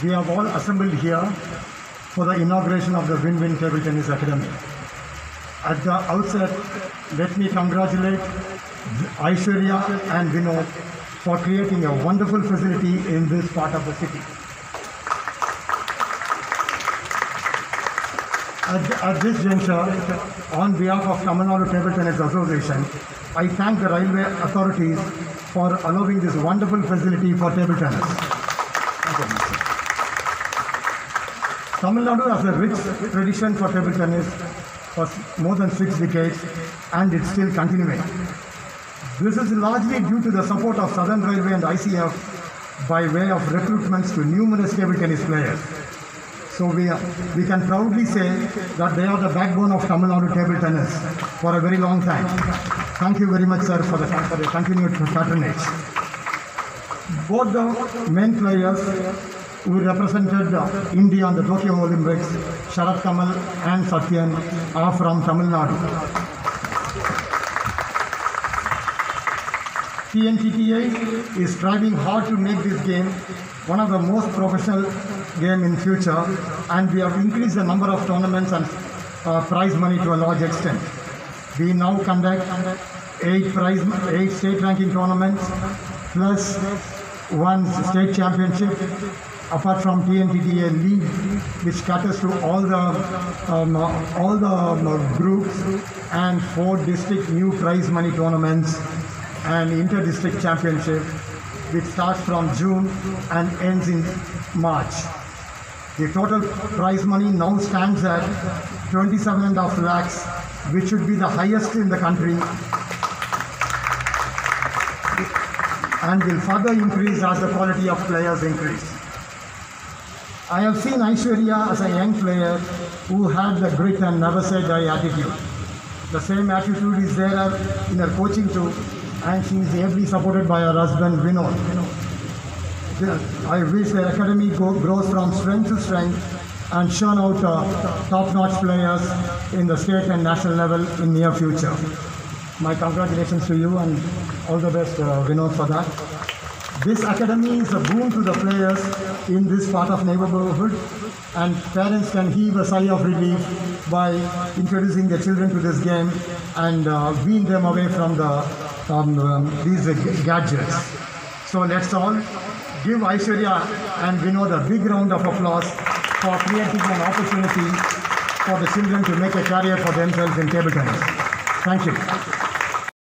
we have all assembled here for the inauguration of the Win-Win Table Tennis Academy. At the outset, let me congratulate Aishwarya and Vinod for creating a wonderful facility in this part of the city. At this juncture, on behalf of Tamil Nadu Table Tennis Association, I thank the railway authorities for allowing this wonderful facility for table tennis. Tamil Nadu has a rich tradition for table tennis for more than 6 decades, and it's still continuing. This is largely due to the support of Southern Railway and ICF by way of recruitments to numerous table tennis players. So we can proudly say that they are the backbone of Tamil Nadu table tennis for a very long time. Thank you very much, sir, for the continued patronage. Both the men players who represented India on the Tokyo Olympics, Sharat Kamal and Satyan, are from Tamil Nadu. TNTTA is striving hard to make this game one of the most professional game in future, and we have increased the number of tournaments and prize money to a large extent. We now conduct 8 state ranking tournaments plus 1 state championship, apart from TNTTA League, which caters to all the groups, and 4 district new prize money tournaments and inter-district championship, which starts from June and ends in March. The total prize money now stands at 27.5 lakhs, which should be the highest in the country, and will further increase as the quality of players increase. I have seen Aishwarya as a young player who had the grit and never say die attitude. The same attitude is there in her coaching too, and she is ably supported by her husband Vinod. I wish the academy grows from strength to strength and churn out top-notch players in the state and national level in near future. My congratulations to you and all the best, Vinod, for that. This academy is a boon to the players in this part of neighborhood, and parents can heave a sigh of relief by introducing their children to this game and wean them away from these gadgets. So let's all give Aishwarya and Vinod a big round of applause for creating an opportunity for the children to make a career for themselves in table tennis. Thank you.